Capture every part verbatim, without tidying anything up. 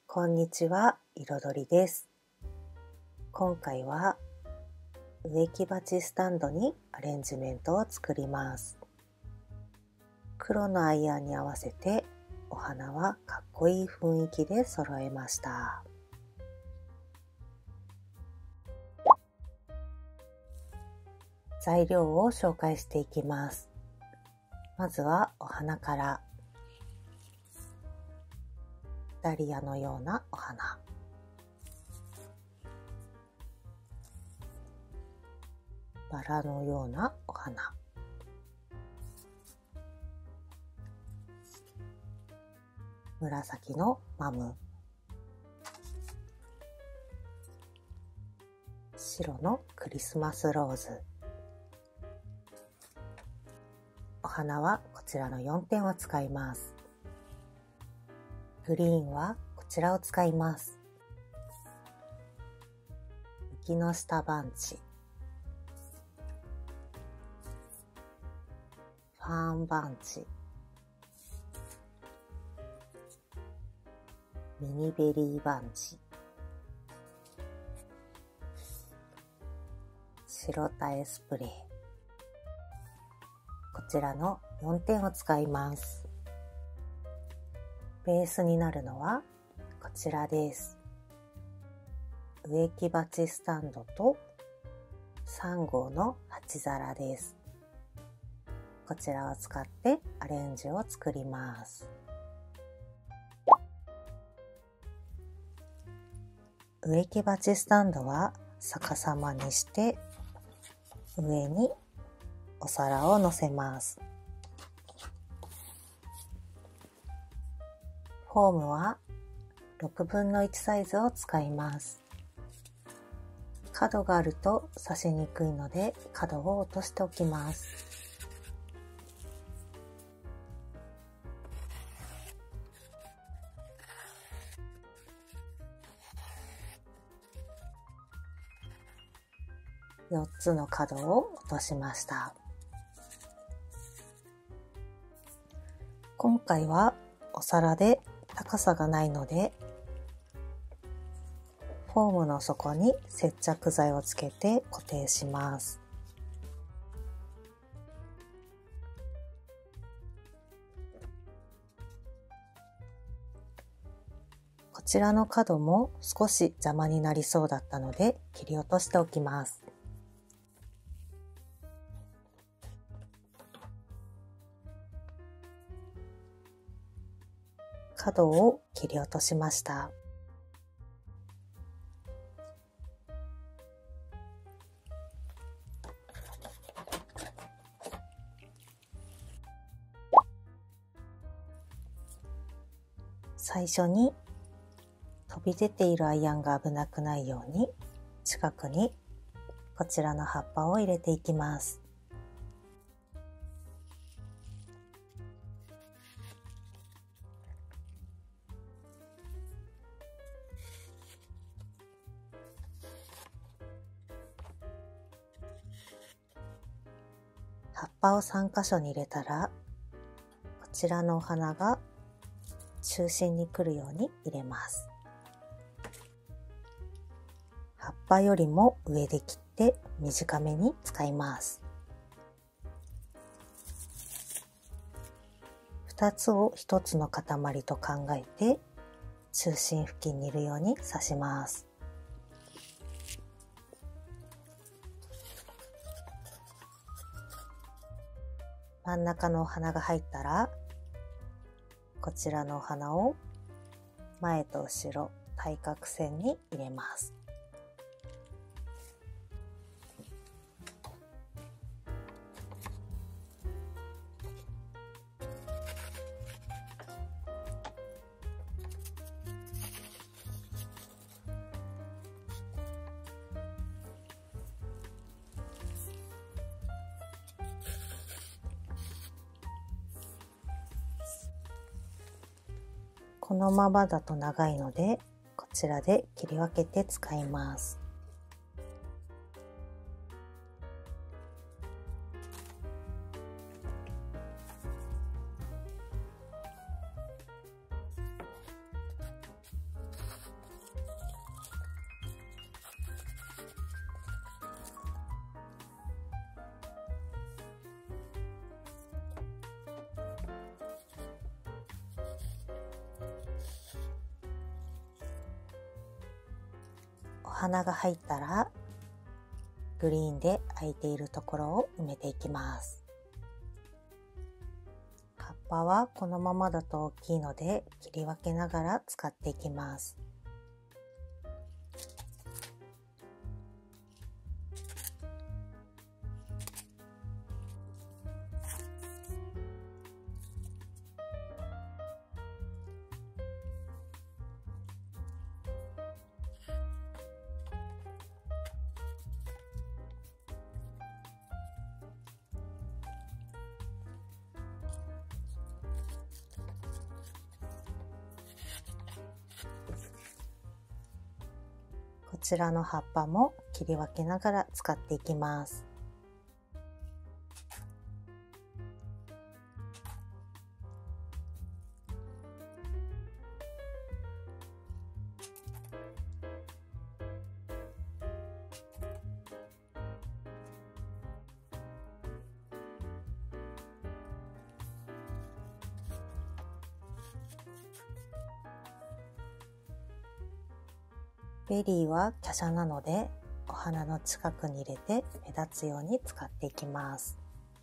こんにちは、彩りです。今回は植木鉢スタンドにアレンジメントを作ります。黒のアイアンに合わせてお花はかっこいい雰囲気で揃えました。材料を紹介していきます。まずはお花から。ダリアのようなお花。バラのようなお花。紫のマム。白のクリスマスローズ。お花はこちらのよんてんを使います。グリーンはこちらを使います。雪の下バンチ。ファーンバンチ。ミニベリーバンチ。白タエスプレー。こちらのよんてんを使います。ベースになるのはこちらです。植木鉢スタンドとさんごうの鉢皿です。こちらを使ってアレンジを作ります。植木鉢スタンドは逆さまにして上にお皿を乗せます。フォームはろくぶんのいちサイズを使います。角があると刺しにくいので角を落としておきます。よっつの角を落としました。今回はお皿で高さがないので、フォームの底に接着剤をつけて固定します。こちらの角も少し邪魔になりそうだったので切り落としておきます。角を切り落としました。最初に飛び出ているアイアンが危なくないように近くにこちらの葉っぱを入れていきます。葉っぱをさんかしょに入れたら、こちらのお花が中心に来るように入れます。葉っぱよりも上で切って短めに使います。ふたつをひとつの塊と考えて中心付近にいるように刺します。真ん中のお花が入ったら、こちらのお花を前と後ろ対角線に入れます。このままだと長いので、こちらで切り分けて使います。 花が入ったらグリーンで空いているところを埋めていきます。葉っぱはこのままだと大きいので切り分けながら使っていきます。こちらの葉っぱも切り分けながら使っていきます。ベリーは華奢なのでお花の近くに入れて目立つように使っていきます。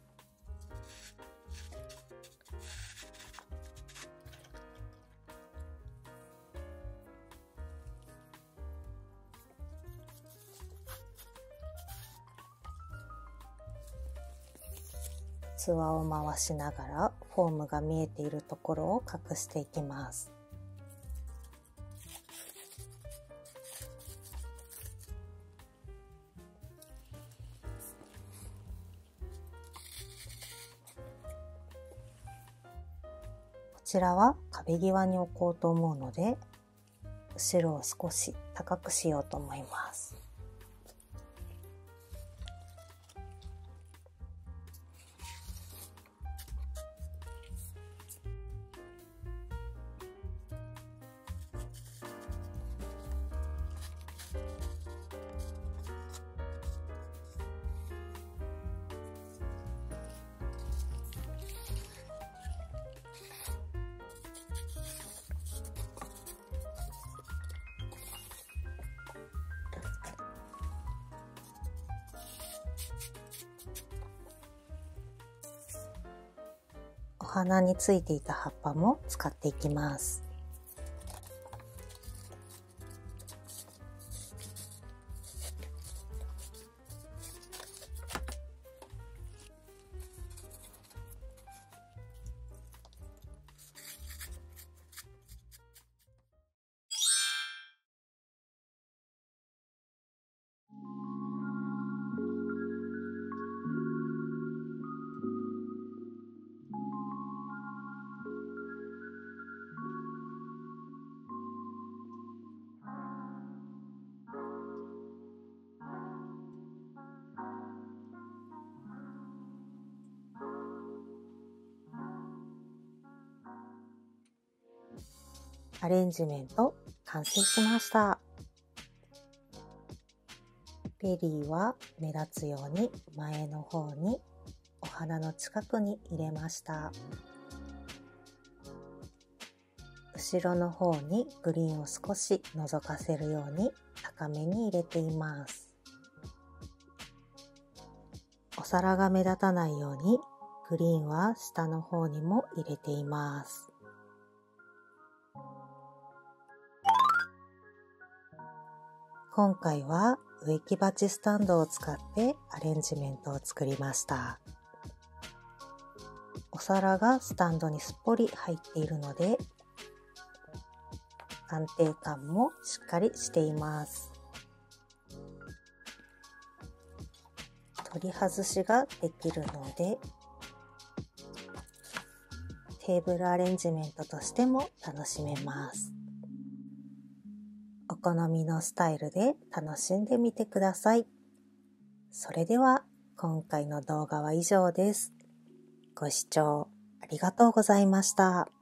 器を回しながらフォームが見えているところを隠していきます。こちらは壁際に置こうと思うので、後ろを少し高くしようと思います。お花についていた葉っぱも使っていきます。アレンジメント完成しました。ベリーは目立つように前の方にお花の近くに入れました。後ろの方にグリーンを少し覗かせるように高めに入れています。お皿が目立たないようにグリーンは下の方にも入れています。今回は植木鉢スタンドを使ってアレンジメントを作りました。お皿がスタンドにすっぽり入っているので安定感もしっかりしています。取り外しができるのでテーブルアレンジメントとしても楽しめます。お好みのスタイルで楽しんでみてください。それでは今回の動画は以上です。ご視聴ありがとうございました。